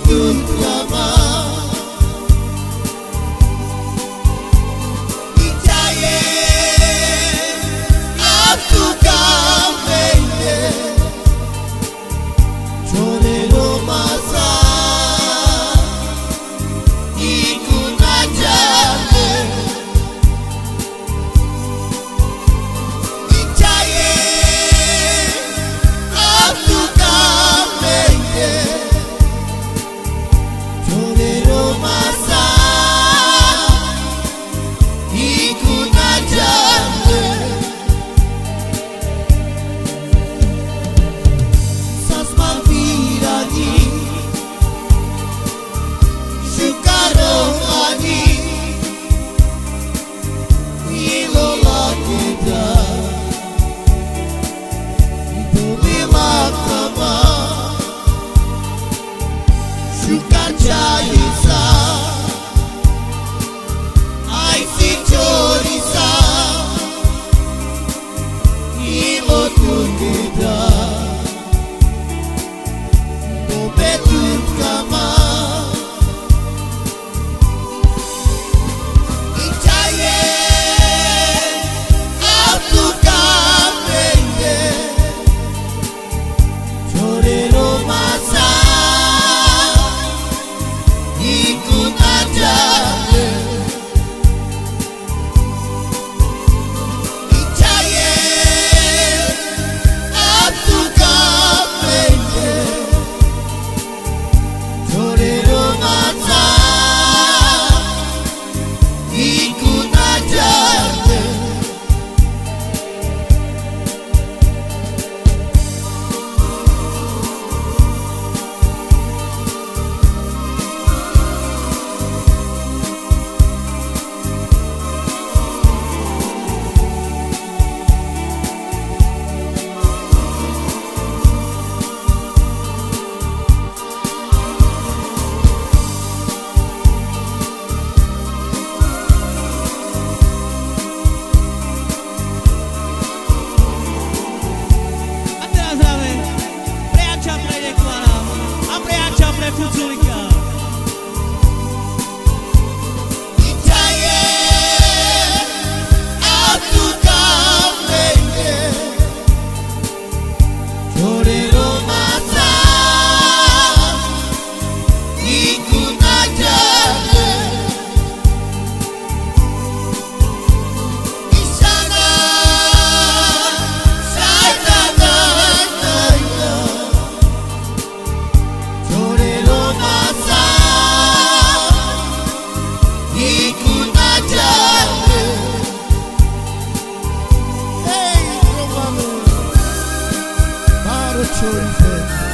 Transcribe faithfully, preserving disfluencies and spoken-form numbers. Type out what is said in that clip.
ikut lama Icaye aku kamenge Chorero masa ikut aja Icaye aku kamenge Chorero masa ikut aja Sasma viragi Shukaro ani Ilola kita Itu bimakama Shukajaisa Ai si chorisa Imo tu kita Betul kama Icaye aku kamenge Chorero masa ikut aja Icaye aku kamenge Chorero masa ikut aja Icaye aku kamenge Chorero masa ikut aja Isana saitana naya Chorero masa ikut aja Hey, Romano Baru chorifet